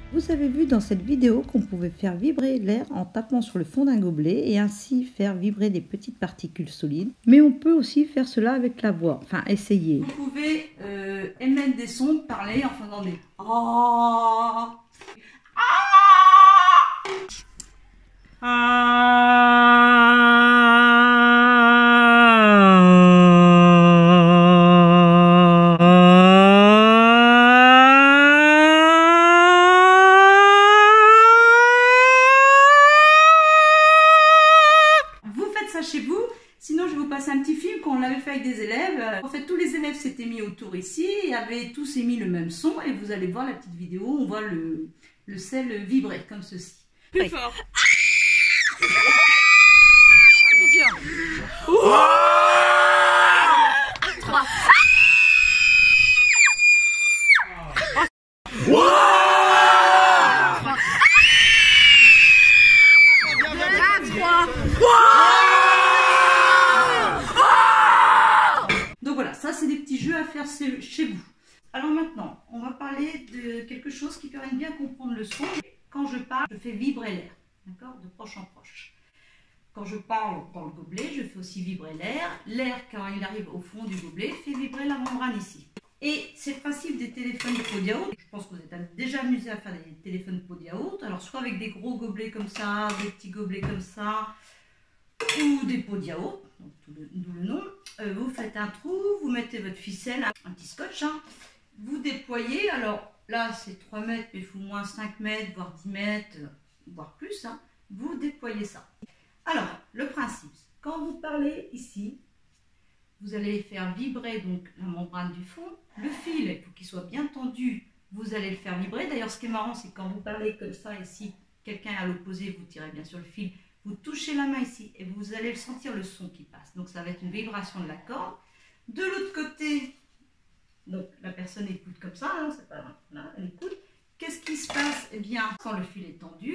Vous avez vu dans cette vidéo qu'on pouvait faire vibrer l'air en tapant sur le fond d'un gobelet et ainsi faire vibrer des petites particules solides. Mais on peut aussi faire cela avec la voix, enfin essayer. Vous pouvez émettre des sons, parler en faisant des ah, chez vous. Sinon, je vais vous passer un petit film qu'on l'avait fait avec des élèves. En fait, tous les élèves s'étaient mis autour ici et avaient tous émis le même son. Et vous allez voir la petite vidéo, on voit le sel vibrer comme ceci. Plus fort. 3. Donc voilà, ça c'est des petits jeux à faire chez vous. Alors maintenant, on va parler de quelque chose qui permet de bien comprendre le son. Quand je parle, je fais vibrer l'air, d'accord, de proche en proche. Quand je parle dans le gobelet, je fais aussi vibrer l'air. L'air, quand il arrive au fond du gobelet, fait vibrer la membrane ici. Et c'est le principe des téléphones pot de yaourt. Je pense que vous êtes déjà amusé à faire des téléphones pot de yaourt. Alors soit avec des gros gobelets comme ça, des petits gobelets comme ça, ou des pots de yaourt, d'où le nom. Vous faites un trou, vous mettez votre ficelle, un petit scotch, hein. Vous déployez, alors là c'est 3 mètres, mais il faut moins 5 mètres, voire 10 mètres, voire plus, hein. Vous déployez ça. Alors, le principe, quand vous parlez ici, vous allez faire vibrer donc la membrane du fond. Le fil, il faut qu'il soit bien tendu, vous allez le faire vibrer. D'ailleurs, ce qui est marrant, c'est quand vous parlez comme ça ici, quelqu'un à l'opposé, vous tirez bien sur le fil, vous touchez la main ici et vous allez sentir le son qui passe. Donc, ça va être une vibration de la corde. De l'autre côté, donc la personne écoute comme ça, hein, c'est pas là, elle écoute. Qu'est-ce qui se passe? Eh bien, quand le fil est tendu,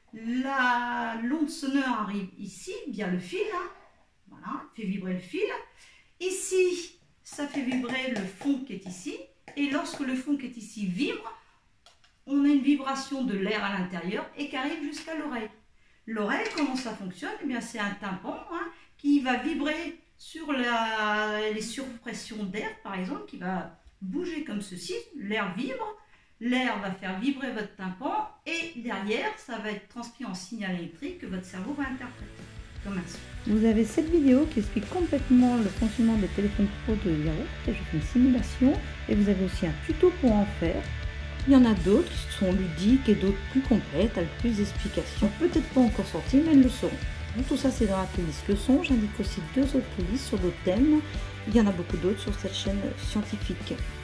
l'onde sonore arrive ici, via le fil, hein, voilà, fait vibrer le fil. Ici, ça fait vibrer le fond qui est ici. Et lorsque le fond qui est ici vibre, on a une vibration de l'air à l'intérieur et qui arrive jusqu'à l'oreille. L'oreille, comment ça fonctionne? Eh bien, c'est un tympan, hein, qui va vibrer sur les surpressions d'air, par exemple, qui va bouger comme ceci. L'air vibre, l'air va faire vibrer votre tympan et derrière, ça va être transmis en signal électrique que votre cerveau va interpréter comme un son. Vous avez cette vidéo qui explique complètement le fonctionnement des téléphones pot de yaourt. Je fais une simulation et vous avez aussi un tuto pour en faire. Il y en a d'autres qui sont ludiques et d'autres plus complètes avec plus d'explications. Peut-être pas encore sorties, mais elles le seront. Donc, tout ça, c'est dans la playlist leçon. J'indique aussi 2 autres playlists sur d'autres thèmes. Il y en a beaucoup d'autres sur cette chaîne scientifique.